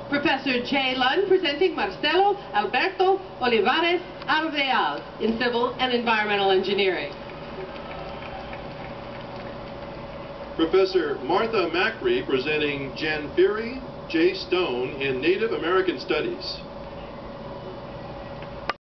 Professor J. Lund presenting Marcelo Alberto Olivares Arreal in Civil and Environmental Engineering. Professor Martha Macri presenting Jan Feary J. Stone in Native American Studies.